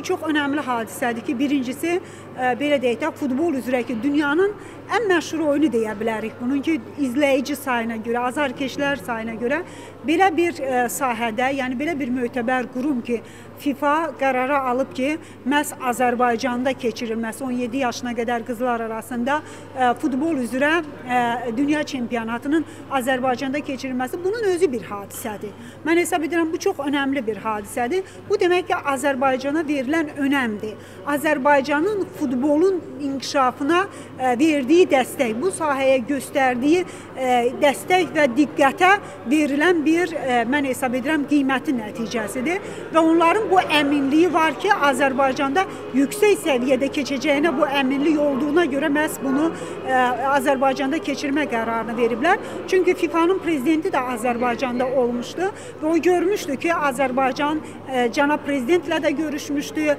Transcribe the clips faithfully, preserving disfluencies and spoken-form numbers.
çox önəmli hadisədir ki, birincisi, belə deyək də, futbol üzrə ki, dünyanın ən məşhur oyunu deyə bilərik. Bunun ki, izləyici sayına görə, azarkeşlər sayına görə belə bir sahədə, yəni belə bir mötəbər qurum ki, FIFA qərara alıb ki, məhz Azərbaycanda keçirilməsi, on yeddi yaşına qədər qızlar arasında futbol üzrə dünya çempionatının Azərbaycanda keçirilməsi, bunun özü bir hadisədir. Mən hesab edirəm, bu çox önəmli bir hadisədir. Bu demək ki, Azərbaycana verilən önəmdir. Azərbaycanın futbolun inkişafına verdiyi dəstək, bu sahəyə göstərdiyi dəstək və diqqətə verilən bir, mən hesab edirəm, qiyməti nəticəsidir. Və onların bu əminliyi var ki, Azərbaycanda yüksək səviyyədə keçəcəyinə bu əminlik olduğuna görə məhz bunu Azərbaycanda keçirmə qərarını veriblər. Çünki FIFA'nın prezidenti də Azərbaycanda olmuşdu və o görmüşdü ki, Azərbaycan cənab prezidentlə də görüşmüşdü,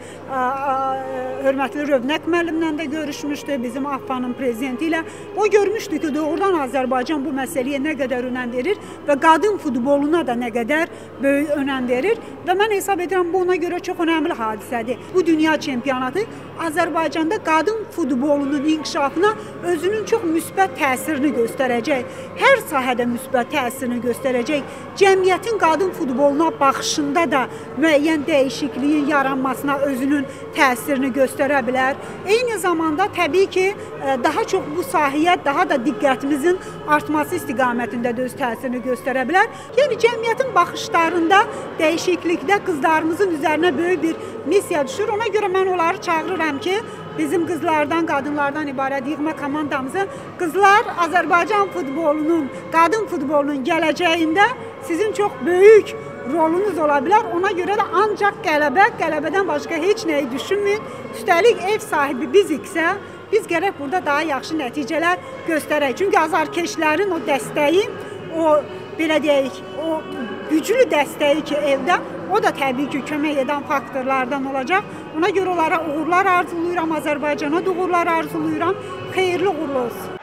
hörmətli Rövnəq müəllimlə də görüşmüşdü, bizim AFFA'nın prezidenti ilə. O görmüşdü ki, doğrudan Azərbaycan bu məsələyə nə qədər önəm verir və qadın futboluna da nə qədər böyük önəm verir və mən hesab edirəm, bu ona görə çox önəmli hadisədir. Bu dünya çempionatı Azərbaycanda qadın futbolunun inkişafına özünün çox müsbət təsirini göstərəcək. Hər sahədə müsbət təsirini göstərəcək. Cəmiyyətin qadın futboluna baxışında da müəyyən dəyişikliyin yaranmasına özünün təsirini göstərə bilər. Eyni zamanda təbii ki, daha çox bu sahəyə daha da diqqətimizin artması istiqamətində də öz təsirini göstərə bilər. Yəni, cəmiyyətin baxışlarında dəyişiklikdə qızlarımızın üzərinə böyük bir missiya düşür. Ona görə mən onları çağırıram ki, bizim qızlardan, qadınlardan ibarət yığma komandamızı qızlar Azərbaycan futbolunun, qadın futbolunun gələcəyində sizin çox böyük rolunuz ola bilər. Ona görə də ancaq qələbə, qələbədən başqa heç nəyi düşünməyin. Üstəlik ev sahibi biziksə, biz gərək burada daha yaxşı nəticələr göstərək. Çünki azarkeşlərin o dəstəyi, o belə deyək, o güclü dəstəyi ki, evdə, o da təbii ki, kömək edən faktorlardan olacaq. Ona görə onlara uğurlar arzulayıram, Azərbaycana da uğurlar arzulayıram. Xeyirli uğurlu olsun.